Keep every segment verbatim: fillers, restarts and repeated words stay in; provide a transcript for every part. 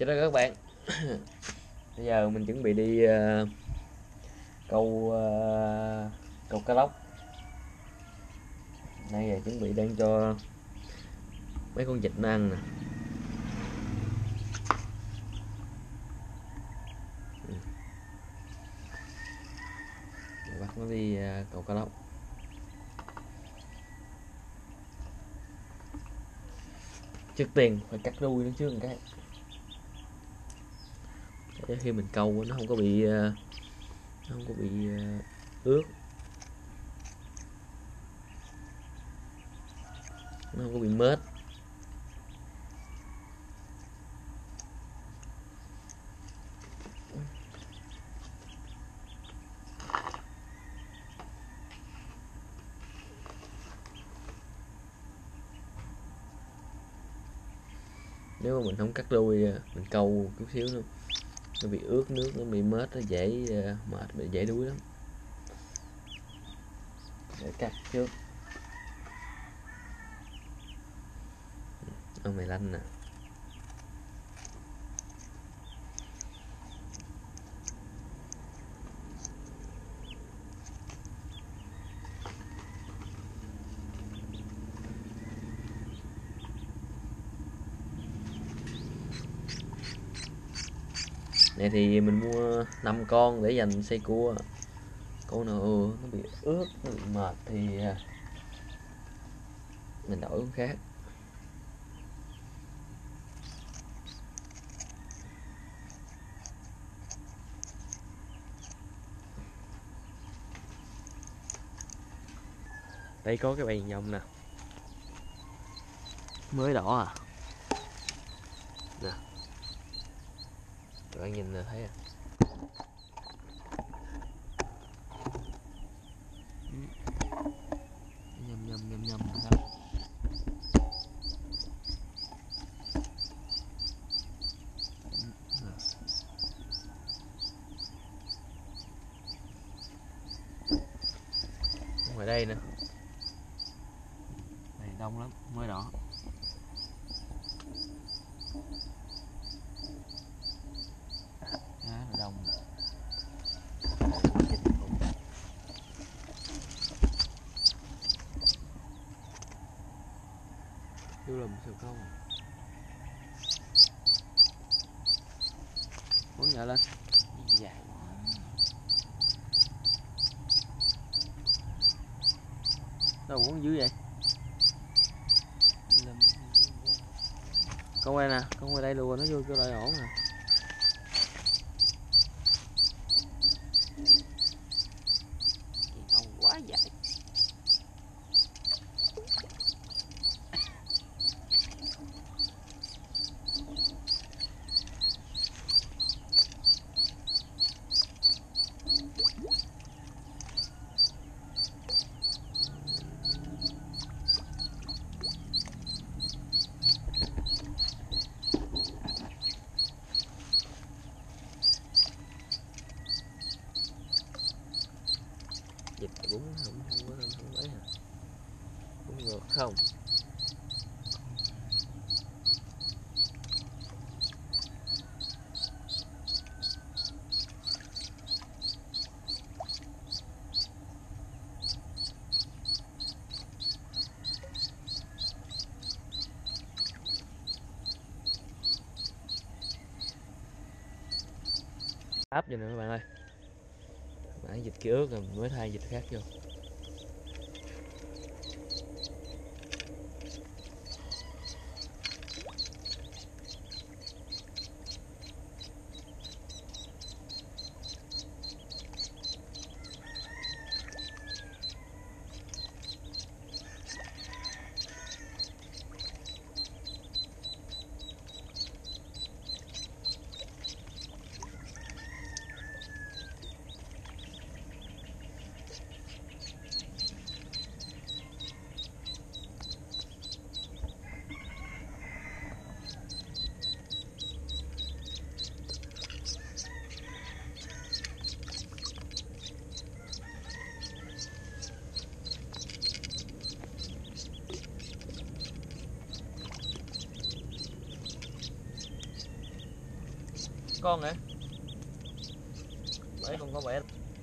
Chào các bạn. Bây giờ mình chuẩn bị đi uh, câu uh, câu cá lóc. Nay giờ chuẩn bị đang cho mấy con vịt nó ăn nè. Để bắt nó đi uh, câu cá lóc. Trước tiên phải cắt đuôi nó trước một cái, để khi mình câu nó không có bị uh, nó không có bị uh, ướt, nó không có bị mết. Nếu mà mình không cắt đuôi, mình câu chút xíu nữa nó bị ướt nước, nó bị mết, nó dễ uh, mệt, bị dễ đuối lắm. Để cắt trước. Ông mày lanh nè. Này thì mình mua năm con để dành xây cua. Con nào nó bị ướt, nó bị mệt thì mình đổi con khác. Đây có cái bầy nhộng nè, mới đỏ à nè, các bạn nhìn là thấy à. Nhâm nhâm nhâm nhâm đó. Ngoài đây nè, này đông lắm, mới đỏ. Khá là đông. Vô lùm sao không? Muốn nhảy lên. Dạ. Đâu uống dưới vậy? Con quay nè, con quay đây lùa nó vô cho lại ổn nè. Đông quá vậy. Dịch cũng không không có không ấy hả? Cũng ngược không? Áp vô nè các bạn ơi. Nãy vịt kia ướt rồi mới thay vịt khác vô. con hả? Mấy con có vẻ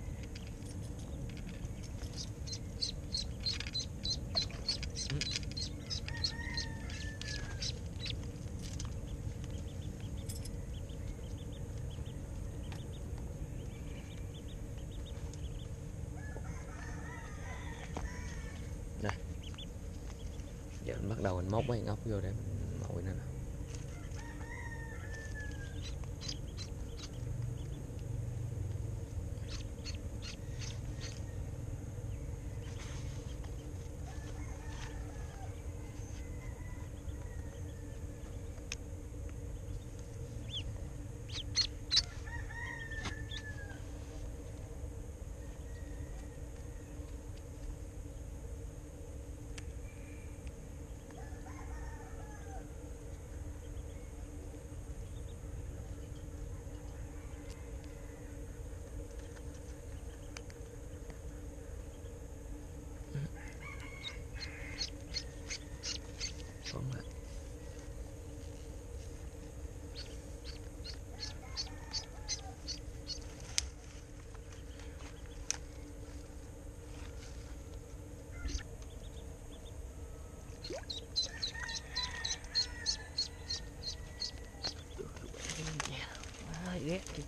đây. Giờ mình bắt đầu mình móc mấy ốc vô để mình mồi nó nè. Phóng lại. Ghét kìa.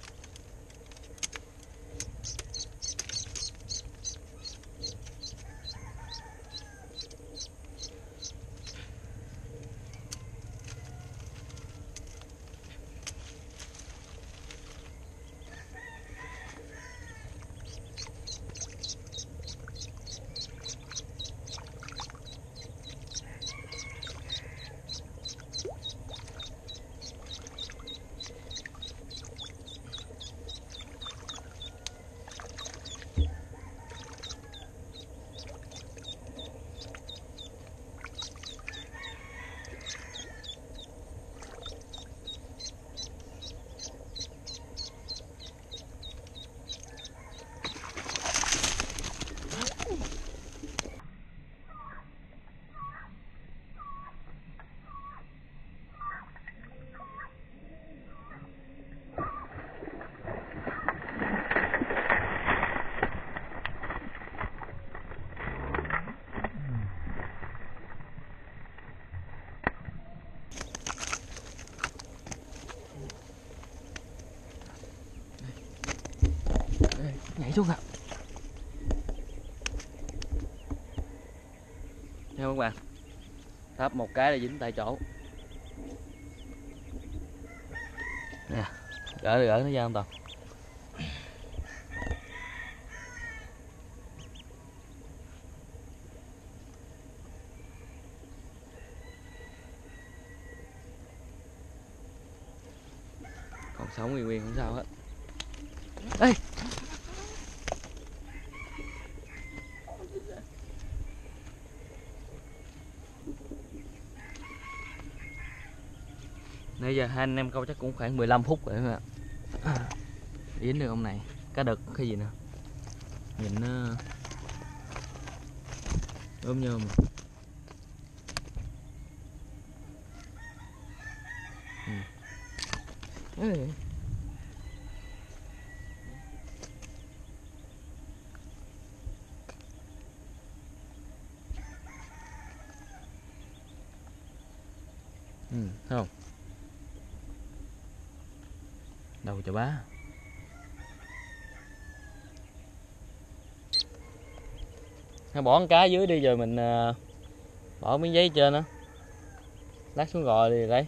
Nhảy xuống ạ. Nha các bạn, thắp một cái là dính tại chỗ nè, gỡ gỡ nó ra không Toàn? Còn sống nguyên nguyên không sao hết. Ê, nãy giờ hai anh em câu chắc cũng khoảng mười lăm phút rồi các bạn. Dính được ông này, cá đực cái gì nữa, nhìn nó ốm nhôm. Ừ. Ừ, thấy không? Đầu chà bá. Hay bỏ con cá dưới đi rồi mình uh, bỏ miếng giấy trên đó. Lát xuống gò đi đây.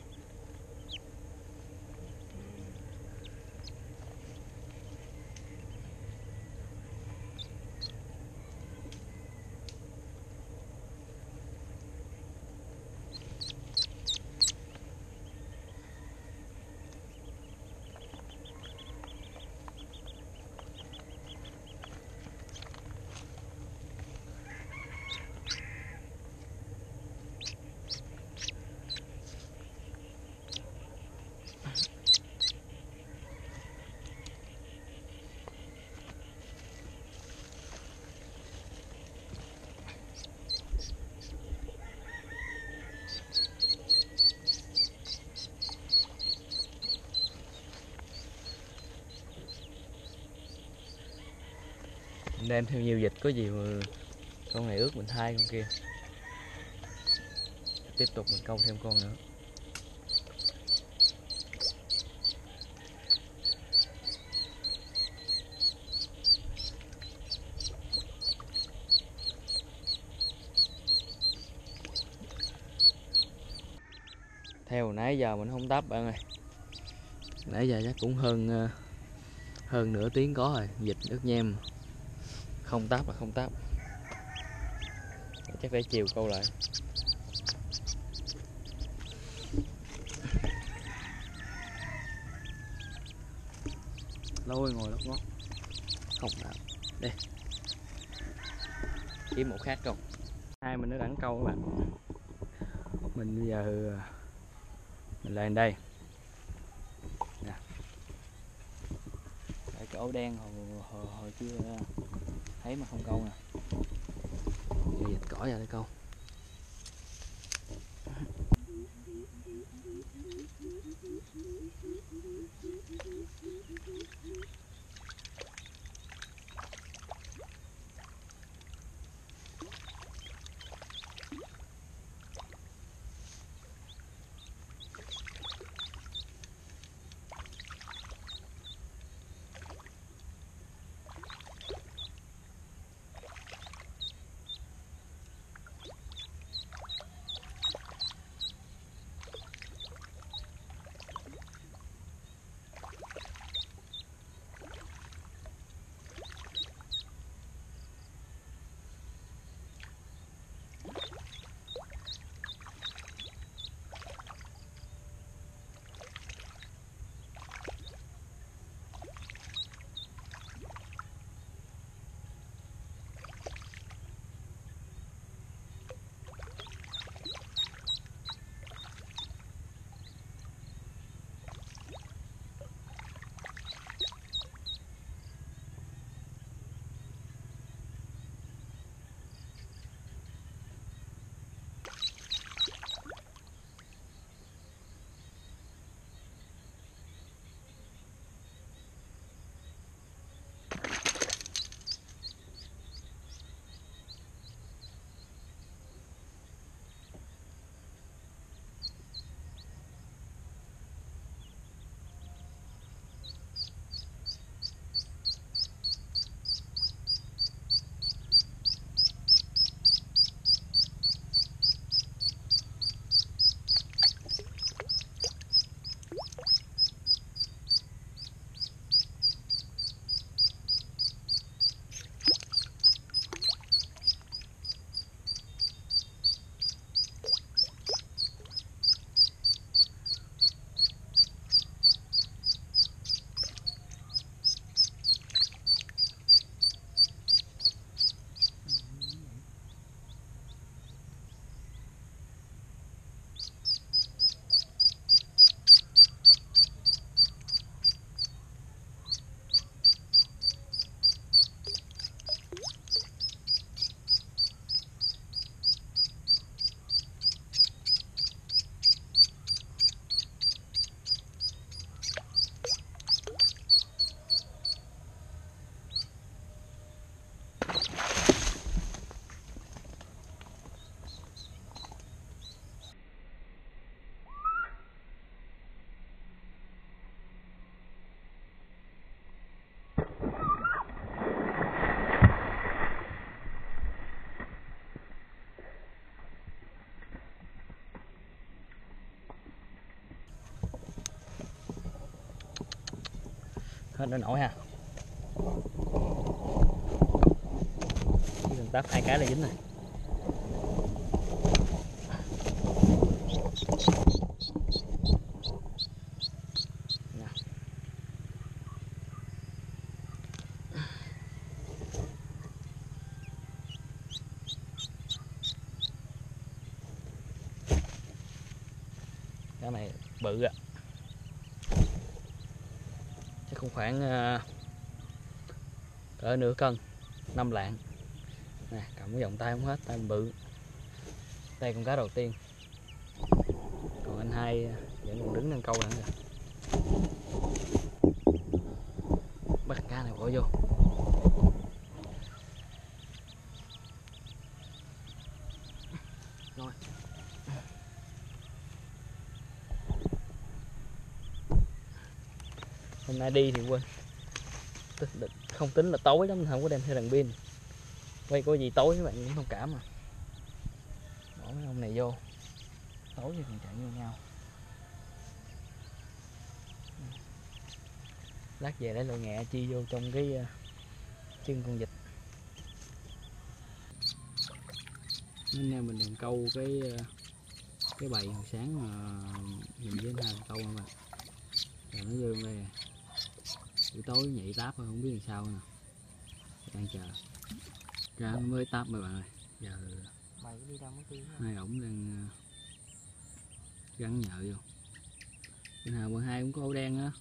Mình đem theo nhiều vịt, có gì mà con này ướt mình thay con kia. Tiếp tục mình câu thêm con nữa. Theo nãy giờ mình không tắp bạn ơi. Nãy giờ chắc cũng hơn hơn nửa tiếng có rồi, vịt ướt nhem. Không tắp là không tắp. Chắc để chiều câu lại. Lôi ngồi lót ngót. Không nào. Đây. Kiếm một khác không? Hai mình nó đẳng câu các bạn. Mình bây giờ mình lên đây. Nè. Tại cái ổ đen hồi, hồi, hồi chưa thấy mà không câu nè. Giờ vịt cỏ ra để câu. Hết nó nổi ha. Chỉ cần táp hai cái là dính này. Cái này bự ạ. Chắc cũng khoảng uh, cỡ nửa cân, năm lạng. Nè, cầm cái vòng tay không hết, tay mình bự. Đây con cá đầu tiên. Còn anh hai vẫn còn đứng đang câu nữa kìa. Bắt cá này bỏ vô. hôm nay đi thì quên, không tính là tối lắm, không có đem theo đèn pin, quay có gì tối các bạn cũng thông cảm mà. Bỏ mấy ông này vô tối thì còn chạy vô nhau. Lát về lấy loại nghệ chi vô trong cái uh, chân con vịt. Nên nay mình đang câu cái uh, cái bầy hồi sáng mà nhìn với hai câu mà rồi nó vô đây, buổi tối nhảy táp không biết làm sao nè, đang chờ ra mới táp mấy bạn ơi. Giờ hai ổng đang uh, gắn nhợ vô. Bên nào bên hai cũng có ổ đen á.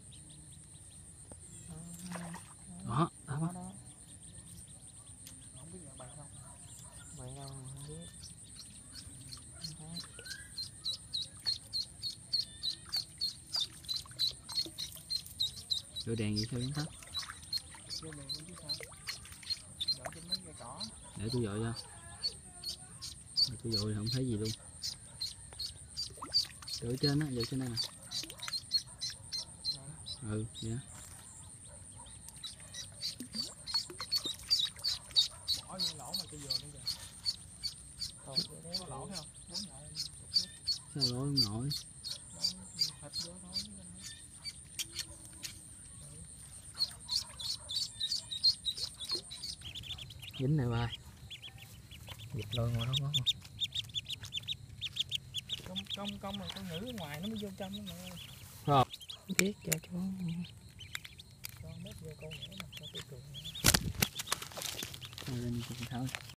Đó, đó, đó. Không biết là bậy không? Bậy đâu không biết. Ổ đen vậy sao biến thấp? Chưa liền cũng chứ sao? Dội trên mấy cây cỏ. Để tôi dội cho. Tôi dội thì không thấy gì luôn. Dội trên á, dội trên đây nè. Ừ, vậy đó. Bỏ vô lỗ mà cây dừa luôn kìa. Còn có lỗ thấy không? Bốn lại sao lỗ không nổi? Thịt vô thôi. Dính này ba. Giật lôi ngồi đó có không? Công công công mà con ngữ ở ngoài nó mới vô trong đó mẹ ơi. Không biết cho chú. Con mét vô con nữa mà con tiêu cường. Lên con tháo.